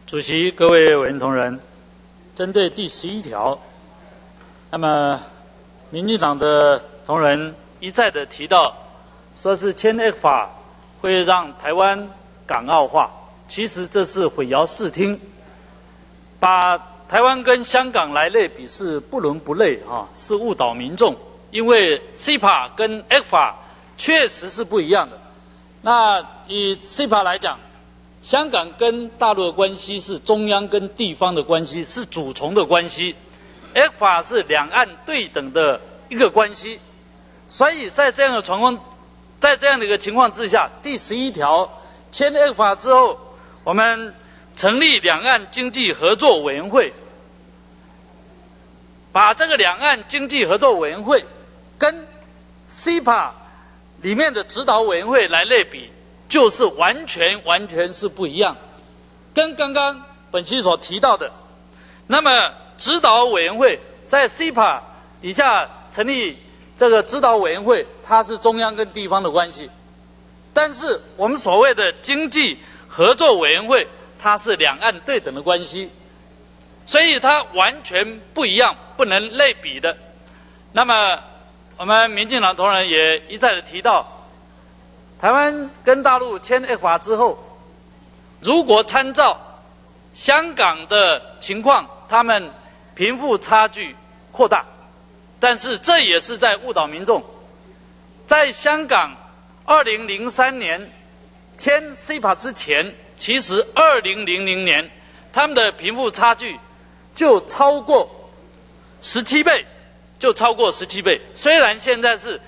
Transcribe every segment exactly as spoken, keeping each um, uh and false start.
主席、各位委员同仁，针对第十一条，那么民进党的同仁一再的提到，说是签 A P E C 法会让台湾港澳化，其实这是混淆视听，把台湾跟香港来类比是不伦不类啊，是误导民众。因为 C E P A 跟 A P E C 法确实是不一样的。那以 C E P A 来讲，香港跟大陆的关系是中央跟地方的关系，是主从的关系。A P E C 法是两岸对等的一个关系，所以在这样的情况，在这样的一个情况之下，第十一条签 A P E C 法之后，我们成立两岸经济合作委员会，把这个两岸经济合作委员会跟 C E P A 里面的指导委员会来类比，就是完全完全是不一样，跟刚刚本席所提到的，那么指导委员会在 C E P A 底下成立这个指导委员会，它是中央跟地方的关系，但是我们所谓的经济合作委员会，它是两岸对等的关系，所以它完全不一样，不能类比的。那么我们民进党同仁也一再的提到，台湾跟大陆签 A P E C 法之后，如果参照香港的情况，他们贫富差距扩大，但是这也是在误导民众。在香港二零零三年签 C E P A 之前，其实二零零零年他们的贫富差距就超过十七倍，就超过十七倍。虽然现在是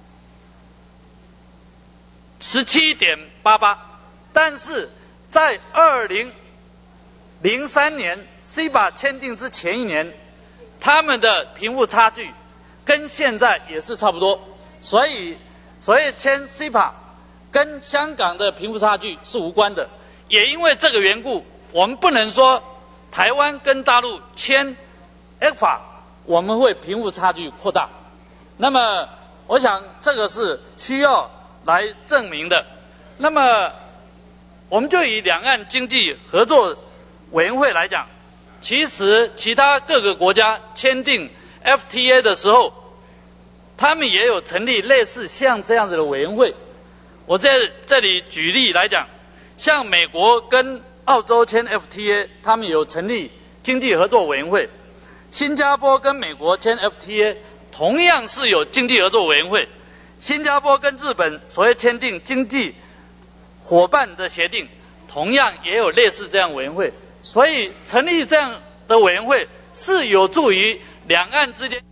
十七点八八，但是在二零零三年 C E P A 签订之前一年，他们的贫富差距跟现在也是差不多。所以，所以签 C E P A 跟香港的贫富差距是无关的。也因为这个缘故，我们不能说台湾跟大陆签 A P E C 法，我们会贫富差距扩大。那么，我想这个是需要来证明的。那么，我们就以两岸经济合作委员会来讲，其实其他各个国家签订 F T A 的时候，他们也有成立类似像这样子的委员会。我在这里举例来讲，像美国跟澳洲签 F T A， 他们有成立经济合作委员会；新加坡跟美国签 F T A， 同样是有经济合作委员会。新加坡跟日本所谓签订经济伙伴的协定，同样也有类似这样委员会。所以成立这样的委员会是有助于两岸之间